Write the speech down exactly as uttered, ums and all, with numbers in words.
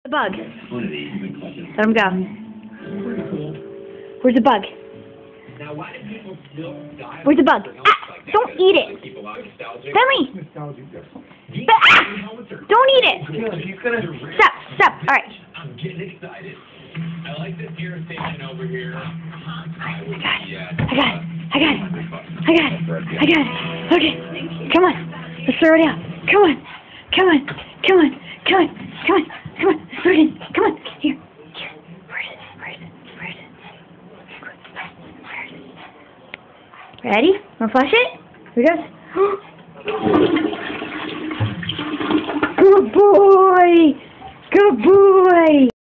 The bug. Let him go. Where's the bug? Where's the bug? Ah! Don't eat it! Bentley! But, ah! Don't eat it! Stop! Stop! Alright. I'm getting excited. I like this irritation over here. I got it. I got it. I got it. I got it. I got it. Okay. Come on. Let's throw it out. Come on. Come on. Come on. Come on. Come on. Come on. Let's throw it in. Come on. Here. Here. Where is it? Where is it? Where is it? Where is it? Ready? Wanna flash it? Here we go. Good boy! Good boy!